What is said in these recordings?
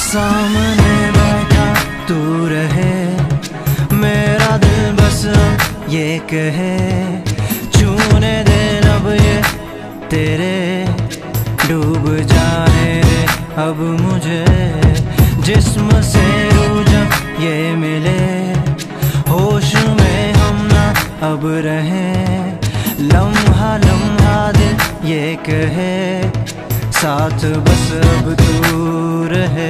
सामने बैठा तू रहे, मेरा दिल बस अब ये कहे, छूने दे लब ये तेरे, डूब जाने दे अब मुझे, जिस्म से रूह जब ये मिले, होश में हम ना अब रहें, लम्हा लम्हा दिल ये कहे, साथ बस अब तू रहे।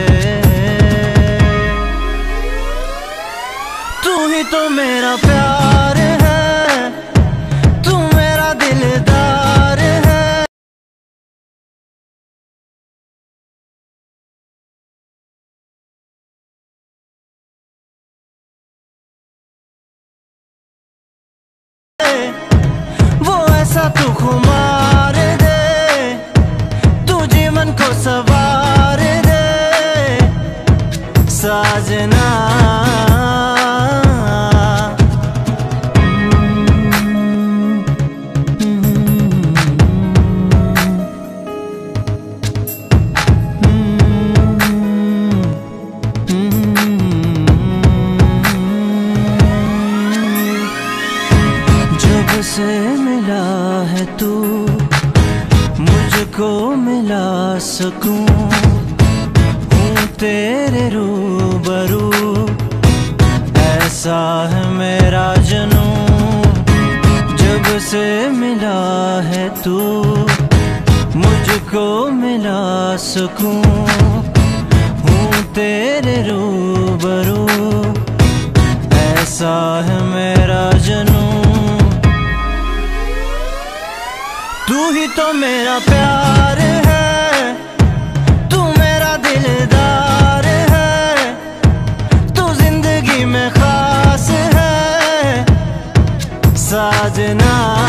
तू ही तो मेरा प्यार है, तू मेरा दिलदार है। वो ऐसा तू खुमार दे, तू जीवन को सवार दे, साजना। जब से मिला है तू, मुझको मिला सकूं, हूँ तेरे रूबरू, ऐसा है मेरा जुनून। जब से मिला है तू, मुझको मिला सकूं, हूँ तेरे रूबरू, ऐसा है मेरा जुनून। तू ही तो मेरा प्यार है, तू मेरा दिलदार है, तू जिंदगी में खास है, साजना।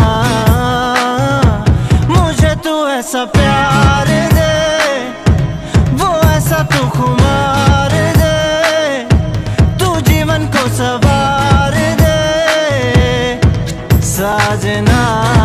मुझे तू ऐसा प्यार दे, वो ऐसा तू खुमार दे, तू जीवन को सवार दे, साजना।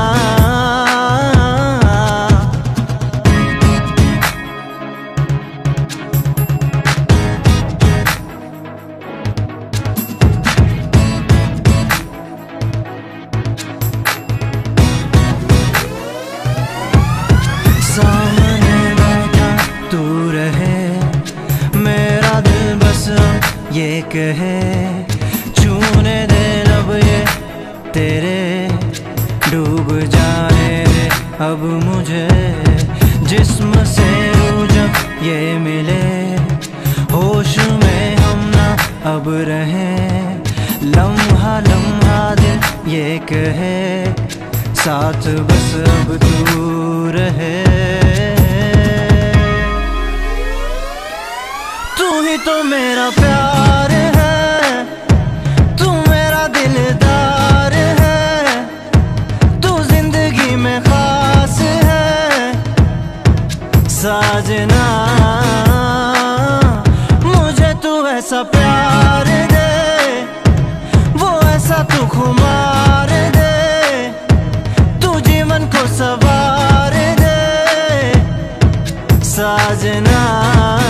सामने बैठा तू रहे, मेरा दिल बस अब ये कहे, छूने दे लब ये तेरे, डूब जाने दे अब मुझे, जिस्म से रूह जब ये मिले, होश में हम ना अब रहें, लम्हा लम्हा दिल ये कहे, साथ बस अब तू रहे। तू ही तो मेरा प्यार है, तू मेरा दिलदार है, तू जिंदगी में खास है, साजना। मुझे तू ऐसा प्यार दे, वो ऐसा तू खुमार दे, तू जीवन को सवार दे, साजना।